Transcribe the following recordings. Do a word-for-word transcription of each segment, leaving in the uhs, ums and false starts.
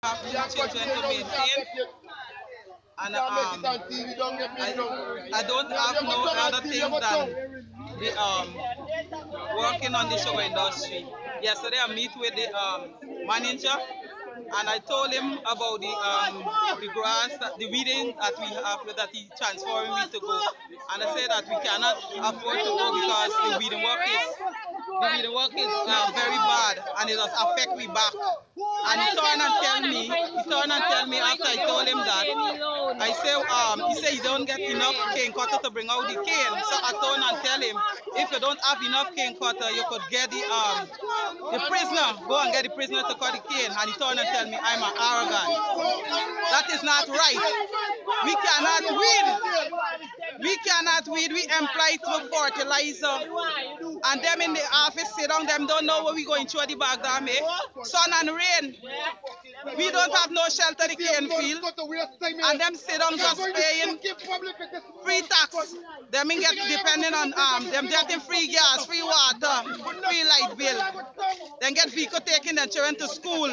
have two children to maintain, and um, I, I don't have no other thing than the um working on the sugar industry. Yesterday I meet with the um manager, and I told him about the um the grass, that, the weeding that we have that he transferring me to go, and I said that we cannot afford to go because the weeding work is the weeding work is uh, very bad, and it does affect me back. And he turned and tell me, he turned and tell me after I told him that, I say, um, he said he don't get enough cane cutter to bring out the cane. So I turned and tell him, if you don't have enough cane cutter, you could get the um the prisoner, go and get the prisoner to cut the cane. And he turned and tell me I'm an arrogant. That is not right. We cannot weed. We cannot weed. We employ to fertilizer. And them in the office sit down, them don't know what we going through the bag down, eh? Sun and rain. We don't have no shelter the cane field. And them sit down just paying free tax. Them in get depending on um them getting free gas, free water, free light bill. Then get vehicle taking their children to school.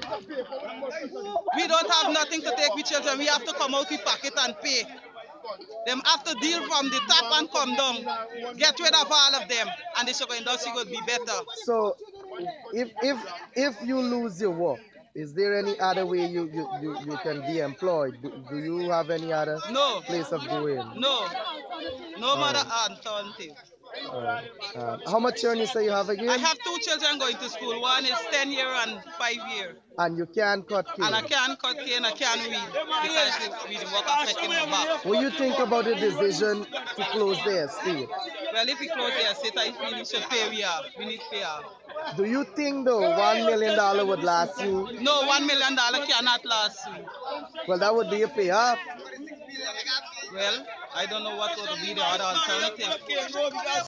We don't have nothing to take with children. We have to come out with pocket and pay. Them have to deal from the top and come down. Get rid of all of them, and the sugar industry will be better. So, if if if you lose your work, is there any other way you you, you, you can be employed? Do, do you have any other No. place of going? No. No mother alternative. Alright. Um, how much children you say you have again? I have two children going to school. One is ten year and five year. And you can't cut cane? And I can't cut cane, I can't weed because the weed work affecting my back. What do you think about the decision to close the estate? Well, if we close the estate, I feel we should pay we off. We need to pay off. Do you think though one million dollar would last you? No, one million dollar cannot last you. Well, that would be a payoff. Well, I don't know what would be the other alternative.